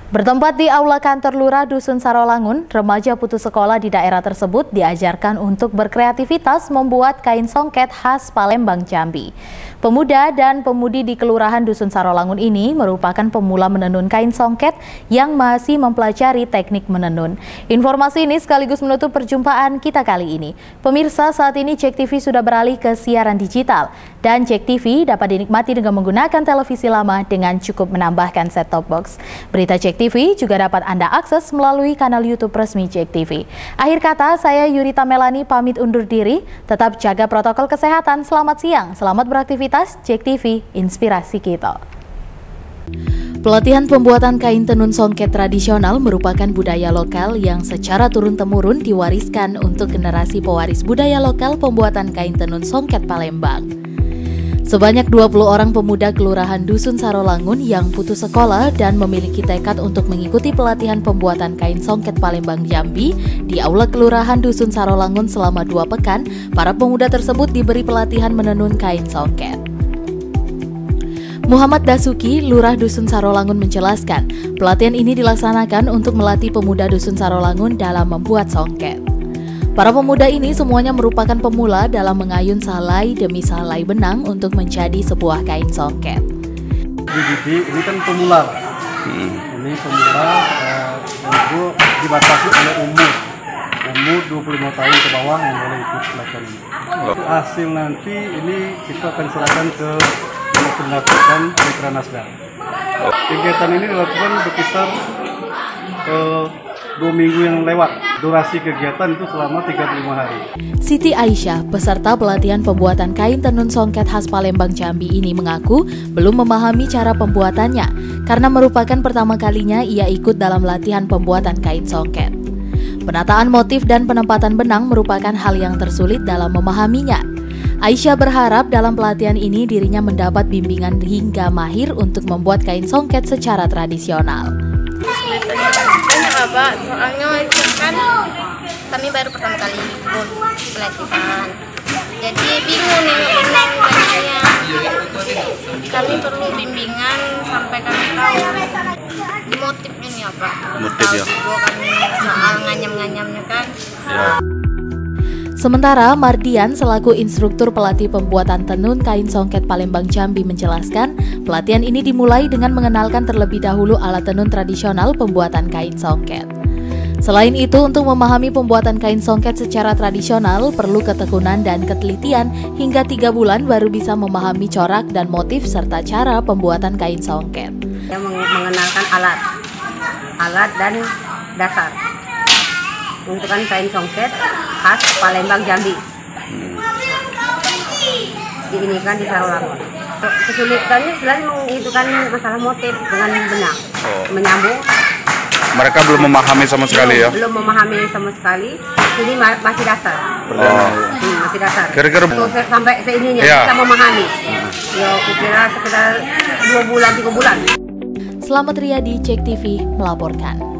Bertempat di Aula Kantor Lurah Dusun Sarolangun, remaja putus sekolah di daerah tersebut diajarkan untuk berkreativitas membuat kain songket khas Palembang, Jambi. Pemuda dan pemudi di Kelurahan Dusun Sarolangun ini merupakan pemula menenun kain songket yang masih mempelajari teknik menenun. Informasi ini sekaligus menutup perjumpaan kita kali ini. Pemirsa, saat ini JEK TV sudah beralih ke siaran digital dan JEK TV dapat dinikmati dengan menggunakan televisi lama dengan cukup menambahkan set-top box. Berita JEK TV juga dapat Anda akses melalui kanal YouTube resmi JEK TV. Akhir kata, saya Yurita Melani pamit undur diri. Tetap jaga protokol kesehatan. Selamat siang, selamat beraktivitas. JEK TV, inspirasi kita. Pelatihan pembuatan kain tenun songket tradisional merupakan budaya lokal yang secara turun-temurun diwariskan untuk generasi pewaris budaya lokal pembuatan kain tenun songket Palembang. Sebanyak 20 orang pemuda Kelurahan Dusun Sarolangun yang putus sekolah dan memiliki tekad untuk mengikuti pelatihan pembuatan kain songket Palembang, Jambi di Aula Kelurahan Dusun Sarolangun selama 2 pekan, para pemuda tersebut diberi pelatihan menenun kain songket. Muhammad Dasuki, Lurah Dusun Sarolangun menjelaskan, pelatihan ini dilaksanakan untuk melatih pemuda Dusun Sarolangun dalam membuat songket. Para pemuda ini semuanya merupakan pemula dalam mengayun salai demi salai benang untuk menjadi sebuah kain songket. Ini kan pemula. Ini pemula itu dibatasi oleh umur 25 tahun ke bawah yang boleh ikut pelatihan ini. Hasil nanti ini kita akan serahkan ke dan Mitra Nasdaq. Kegiatan ini dilakukan berkisar 2 minggu yang lewat. Durasi kegiatan itu selama 35 hari. Siti Aisyah, peserta pelatihan pembuatan kain tenun songket khas Palembang, Jambi ini mengaku belum memahami cara pembuatannya karena merupakan pertama kalinya ia ikut dalam latihan pembuatan kain songket. Penataan motif dan penempatan benang merupakan hal yang tersulit dalam memahaminya. Aisyah berharap dalam pelatihan ini dirinya mendapat bimbingan hingga mahir untuk membuat kain songket secara tradisional. Banyak Pak, soalnya itu kan kami baru pertama kali ikut pelatihan. Jadi bingung nih benang banyaknya. Kami perlu bimbingan sampai kami tahu di motif ini apa. Motif ya. Kami soal nganyam-nganyamnya kan. Ya. Sementara Mardian selaku instruktur pelatih pembuatan tenun kain songket Palembang, Jambi menjelaskan, pelatihan ini dimulai dengan mengenalkan terlebih dahulu alat tenun tradisional pembuatan kain songket. Selain itu, untuk memahami pembuatan kain songket secara tradisional perlu ketekunan dan ketelitian hingga 3 bulan baru bisa memahami corak dan motif serta cara pembuatan kain songket. Yang mengenalkan alat dan dasar. Pembentukan kain songket khas Palembang, Jambi. Ini kan di Sarolangun. Kesulitannya selain menghitungkan masalah motif dengan benang, menyambung. Mereka belum memahami sama sekali ya? Belum memahami sama sekali. Ini masih dasar. Masih dasar. Kira-kira sampai seininya bisa memahami. Ya, kira sekitar 2 bulan, 3 bulan. Selamat Riyadi, JEK TV melaporkan.